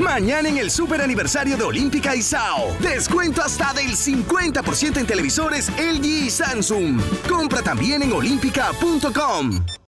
Mañana en el super aniversario de Olímpica y Sao. Descuento hasta del 50% en televisores LG y Samsung. Compra también en olímpica.com.